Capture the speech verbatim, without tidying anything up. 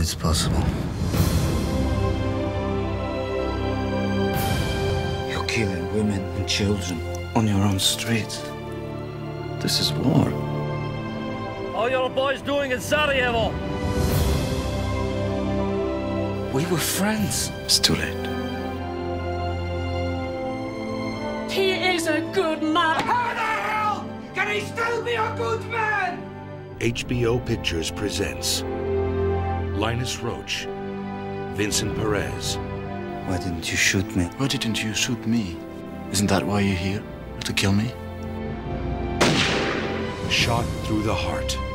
It's possible. You're killing women and children on your own street. This is war. How are your boys doing in Sarajevo? We were friends. It's too late. He is a good man. How the hell can he still be a good man? H B O Pictures presents Linus Roache, Vincent Perez. Why didn't you shoot me? Why didn't you shoot me? Isn't that why you're here? To kill me? Shot through the heart.